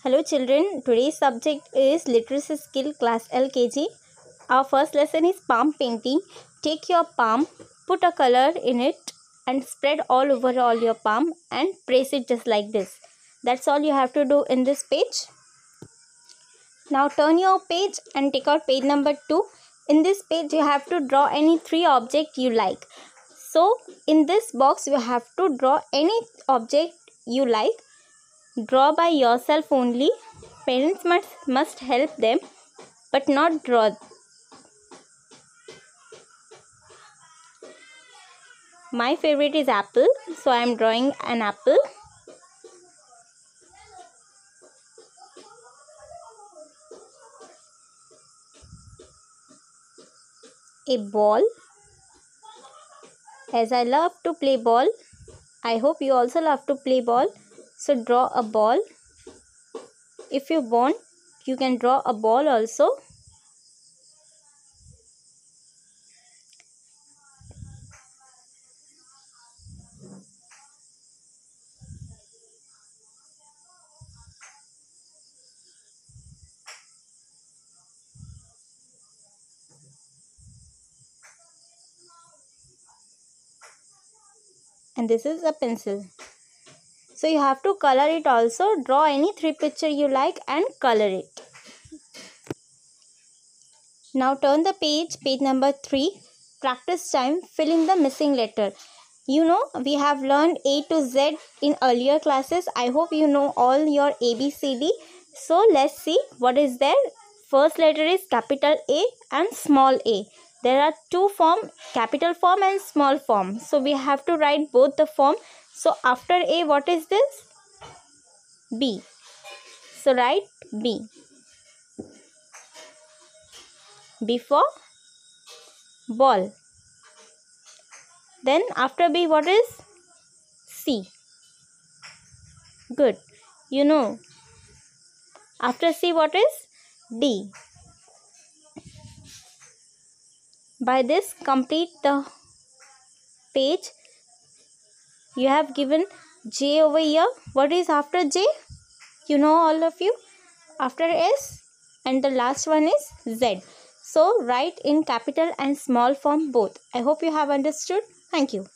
Hello children, today's subject is literacy skill class LKG. Our first lesson is palm painting. Take your palm, put a color in it and spread all over all your palm and press it just like this. That's all you have to do in this page. Now turn your page and take out page number 2. In this page you have to draw any 3 objects you like. So in this box you have to draw any object you like. Draw by yourself only. Parents must help them, but not draw. My favorite is apple, so I am drawing an apple. A ball. As I love to play ball, I hope you also love to play ball. So draw a ball. If you want, you can draw a ball also. And this is a pencil. So you have to color it also. Draw any 3 picture you like and color it. Now turn the page number 3. Practice time. Fill in the missing letter. You know, we have learned A to Z in earlier classes. I hope you know all your ABCD. So let's see what is there. First letter is capital A and small a. There are 2 forms, capital form and small form. So we have to write both the form. So after A, what is this? B. So write B. B for ball. Then after B, what is? C. Good. You know. After C, what is? D. By this, complete the page. You have given J over here. What is after J? You know, all of you. After S, and the last one is Z. So write in capital and small form both. I hope you have understood. Thank you.